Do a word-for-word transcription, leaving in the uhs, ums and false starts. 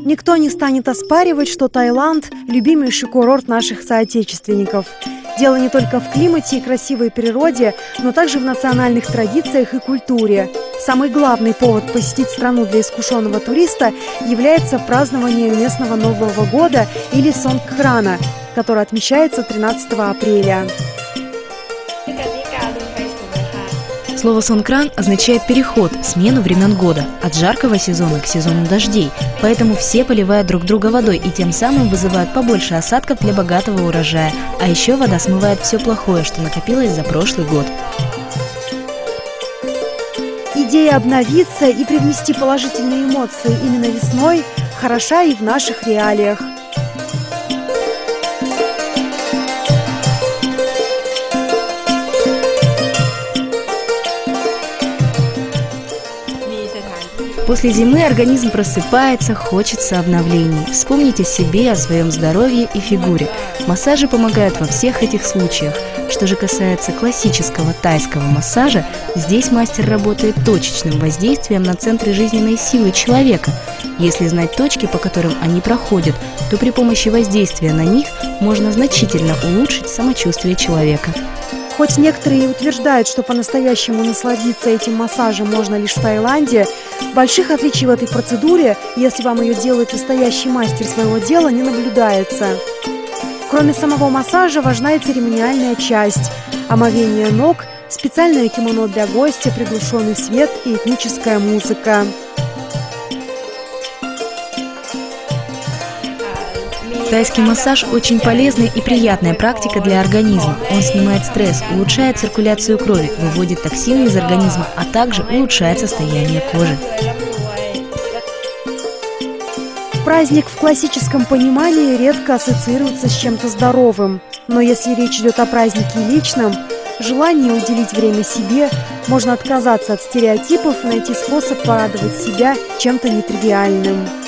Никто не станет оспаривать, что Таиланд – любимейший курорт наших соотечественников. Дело не только в климате и красивой природе, но также в национальных традициях и культуре. Самый главный повод посетить страну для искушенного туриста является празднование местного Нового года или Сонгкрана, который отмечается тринадцатого апреля. Слово «сонгкран» означает переход, смену времен года, от жаркого сезона к сезону дождей. Поэтому все поливают друг друга водой и тем самым вызывают побольше осадков для богатого урожая. А еще вода смывает все плохое, что накопилось за прошлый год. Идея обновиться и привнести положительные эмоции именно весной хороша и в наших реалиях. После зимы организм просыпается, хочется обновлений. Вспомните о себе, о своем здоровье и фигуре. Массажи помогают во всех этих случаях. Что же касается классического тайского массажа, здесь мастер работает точечным воздействием на центры жизненной силы человека. Если знать точки, по которым они проходят, то при помощи воздействия на них можно значительно улучшить самочувствие человека. Хоть некоторые утверждают, что по-настоящему насладиться этим массажем можно лишь в Таиланде, больших отличий в этой процедуре, если вам ее делает настоящий мастер своего дела, не наблюдается. Кроме самого массажа важна и церемониальная часть – омовение ног, специальное кимоно для гостя, приглушенный свет и этническая музыка. Тайский массаж – очень полезная и приятная практика для организма. Он снимает стресс, улучшает циркуляцию крови, выводит токсины из организма, а также улучшает состояние кожи. Праздник в классическом понимании редко ассоциируется с чем-то здоровым. Но если речь идет о празднике личном, желании уделить время себе, можно отказаться от стереотипов и найти способ порадовать себя чем-то нетривиальным.